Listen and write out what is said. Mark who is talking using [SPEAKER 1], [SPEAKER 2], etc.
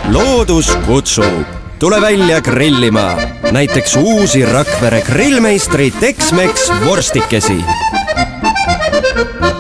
[SPEAKER 1] loodus kutsub. Tule välja grillima. Näiteks uusi Rakvere grillmeistri Tex-Mex vorstikesi.